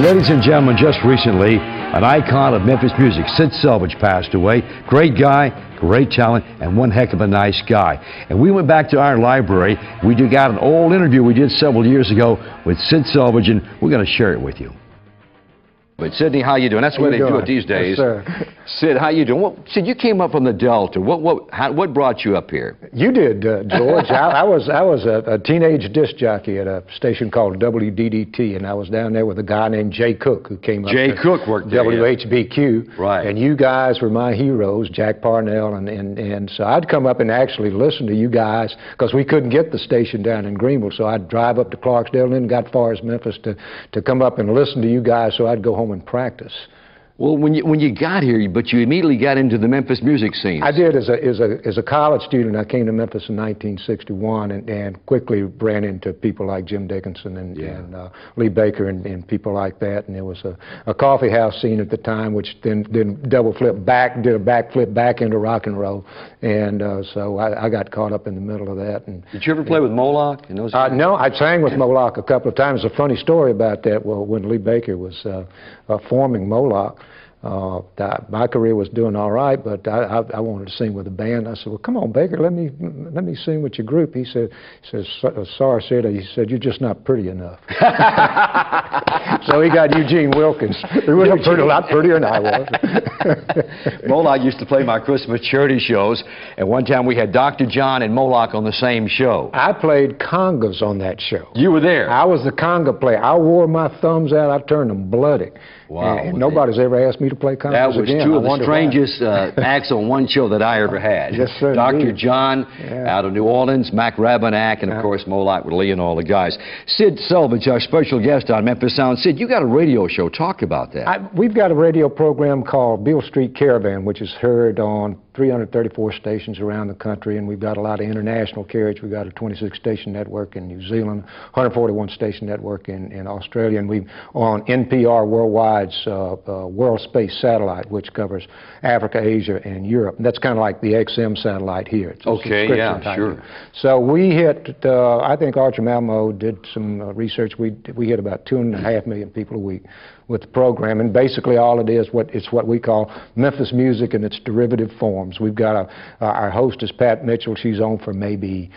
Ladies and gentlemen, just recently, an icon of Memphis music, Sid Selvidge, passed away. Great guy, great talent, and one heck of a nice guy. And we went back to our library. We got an old interview we did several years ago with Sid Selvidge, and we're going to share it with you. But Sidney, how you doing? That's the way they do it these days. Yes, sir. Sid, how you doing? Well, Sid, you came up from the Delta. What brought you up here? You did, George. I was a teenage disc jockey at a station called WDDT, and I was down there with a guy named Jay Cook, who came up. Jay Cook worked there. WHBQ. Right. And you guys were my heroes, Jack Parnell, and so I'd come up and actually listen to you guys because we couldn't get the station down in Greenville, so I'd drive up to Clarksdale and then got far as Memphis to come up and listen to you guys, so I'd go home and practice. Well, when you got here, but you immediately got into the Memphis music scene. I did. As a college student, I came to Memphis in 1961 and quickly ran into people like Jim Dickinson and Lee Baker and people like that. And there was a coffee house scene at the time, which then did a backflip back into rock and roll. And so I got caught up in the middle of that. And did you ever play with Moloch? In those no, I sang with Moloch a couple of times. There's a funny story about that. Well, when Lee Baker was forming Moloch, my career was doing all right, but I wanted to sing with a band. I said, "Well, come on, Baker, let me sing with your group." He says, "Sorry, Sid." He said, "You're just not pretty enough." So he got Eugene Wilkins, who was a lot prettier than I was. Moloch used to play my Christmas charity shows, and one time we had Dr. John and Moloch on the same show. I played congas on that show. You were there. I was the conga player. I wore my thumbs out. I turned them bloody. Wow. And nobody's ever asked me to play congas again. That was again. two of the strangest acts on one show that I ever had. Yes, sir. Dr. John out of New Orleans, Mac Rabenak, and of course Moloch with Lee and all the guys. Sid Selvidge, our special guest on Memphis Sound. Sid, you got a radio show. Talk about that. We've got a radio program called Beale Street Caravan, which is heard on 334 stations around the country, and we've got a lot of international carriage. We've got a 26-station network in New Zealand, 141-station network in Australia, and we're on NPR Worldwide's World Space Satellite, which covers Africa, Asia, and Europe. And that's kind of like the XM satellite here. It's okay, yeah, sure. Here. So we hit, I think Archer Malmo did some research. We hit about 2.5 million people a week with the program, and basically all it is, it's what we call Memphis music in its derivative forms. We've got our host is Pat Mitchell. She's on for maybe,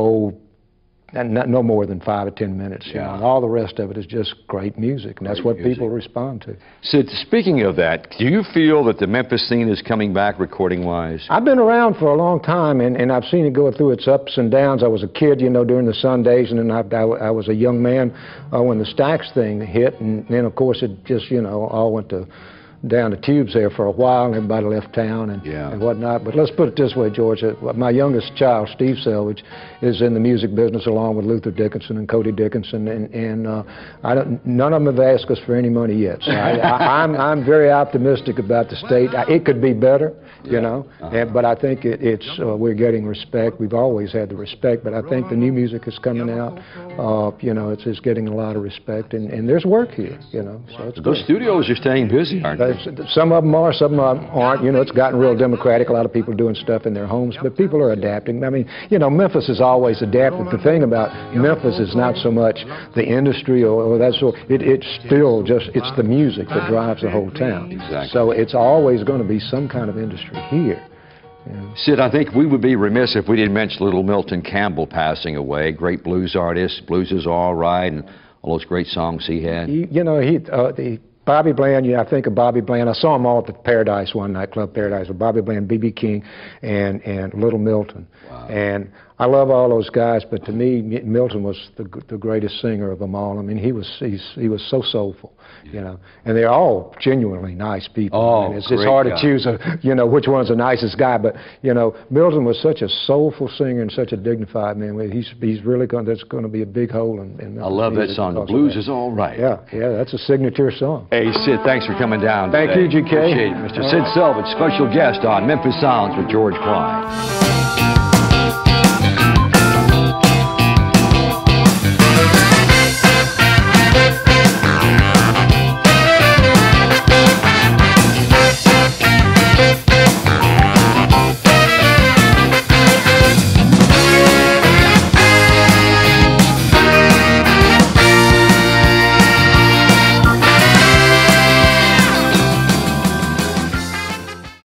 no more than 5 or 10 minutes. You know, and all the rest of it is just great music, and that's what people respond to. Sid, speaking of that, do you feel that the Memphis scene is coming back recording-wise? I've been around for a long time, and I've seen it go through its ups and downs. I was a kid, you know, during the Sundays, and then I was a young man when the Stax thing hit, and then, of course, it just, you know, all went down the tubes there for a while, and everybody left town and whatnot. But let's put it this way, George. My youngest child, Steve Selvidge, is in the music business along with Luther Dickinson and Cody Dickinson, and none of them have asked us for any money yet. So I'm very optimistic about the state. It could be better, you know, but I think we're getting respect. We've always had the respect, but I think the new music is coming out. You know, it's getting a lot of respect, and there's work here, you know. So it's those studios are staying busy, aren't they? Some of them are, some of them aren't. You know, it's gotten real democratic. A lot of people doing stuff in their homes, but people are adapting. I mean, you know, Memphis has always adapted. The thing about Memphis is not so much the industry or that sort. It's still just, it's the music that drives the whole town. Exactly. So it's always going to be some kind of industry here. Yeah. Sid, I think we would be remiss if we didn't mention little Milton Campbell passing away. Great blues artist, Blues Is All Right, and all those great songs he had. You know, Bobby Bland, I think of Bobby Bland. I saw him all at the Paradise one night, Club Paradise, with Bobby Bland, B.B. King, and Little Milton. Wow. And I love all those guys, but to me, Milton was the greatest singer of them all. I mean, he was so soulful, you know. And they're all genuinely nice people. Oh, I mean, it's hard to choose, which one's the nicest guy. But you know, Milton was such a soulful singer and such a dignified man. He's really that's going to be a big hole in Memphis. I love that song. The Blues Is All Right. Yeah, that's a signature song. Hey, Sid, thanks for coming down today. Thank you, GK. Appreciate it. Mr. Sid Selvidge, special guest on Memphis Sounds with George Klein.